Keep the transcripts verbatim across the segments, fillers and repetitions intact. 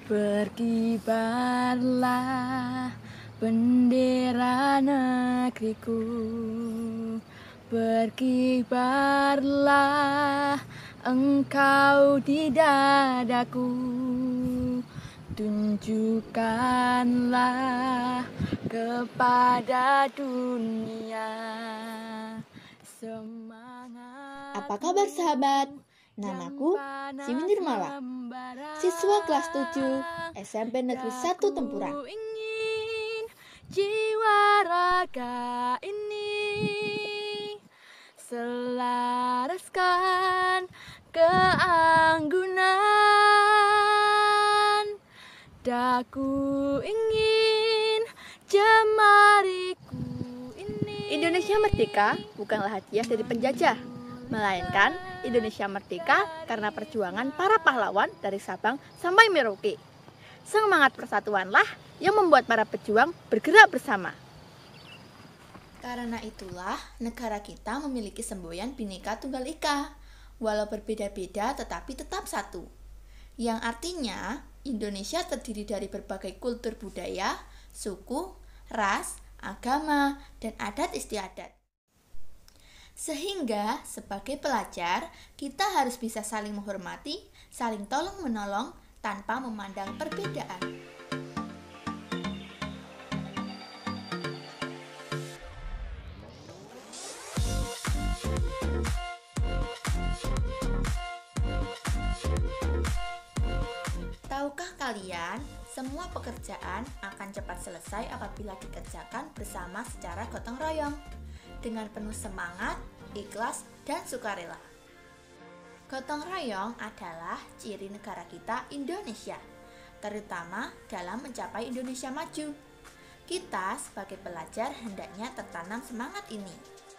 Berkibarlah bendera negeriku, berkibarlah engkau di dadaku, tunjukkanlah kepada dunia semangat. Apa kabar sahabat? Namaku Simi Nirmala, siswa kelas tujuh S M P Negeri satu Tempuran. Ingin jiwa raga ini selaraskan keanggunan, daku ingin jemariku ini. Indonesia merdeka bukanlah hadiah dari penjajah, melainkan Indonesia merdeka karena perjuangan para pahlawan dari Sabang sampai Merauke. Semangat persatuanlah yang membuat para pejuang bergerak bersama. Karena itulah negara kita memiliki semboyan Bhinneka Tunggal Ika, walau berbeda-beda tetapi tetap satu. Yang artinya Indonesia terdiri dari berbagai kultur budaya, suku, ras, agama, dan adat istiadat. Sehingga sebagai pelajar, kita harus bisa saling menghormati, saling tolong-menolong tanpa memandang perbedaan. Tahukah kalian, semua pekerjaan akan cepat selesai apabila dikerjakan bersama secara gotong royong, dengan penuh semangat, ikhlas, dan sukarela. Gotong royong adalah ciri negara kita Indonesia, terutama dalam mencapai Indonesia maju. Kita sebagai pelajar hendaknya tertanam semangat ini.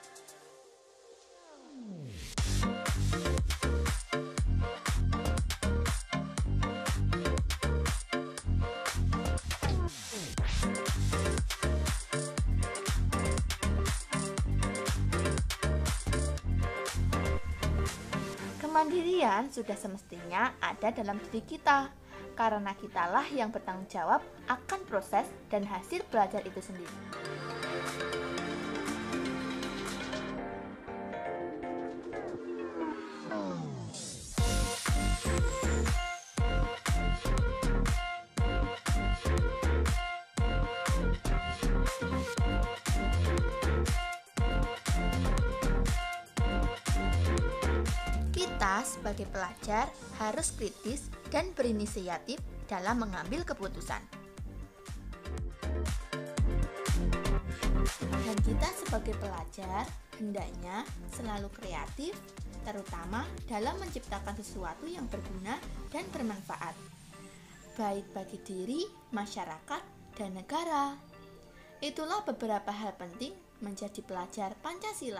Kemandirian sudah semestinya ada dalam diri kita, karena kitalah yang bertanggung jawab akan proses dan hasil belajar itu sendiri. Kita sebagai pelajar harus kritis dan berinisiatif dalam mengambil keputusan. Dan kita sebagai pelajar hendaknya selalu kreatif, terutama dalam menciptakan sesuatu yang berguna dan bermanfaat, baik bagi diri, masyarakat, dan negara. Itulah beberapa hal penting menjadi pelajar Pancasila.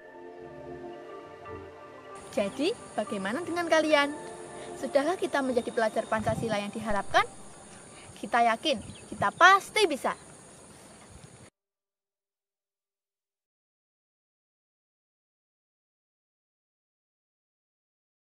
Jadi, bagaimana dengan kalian? Sudahkah kita menjadi pelajar Pancasila yang diharapkan? Kita yakin, kita pasti bisa.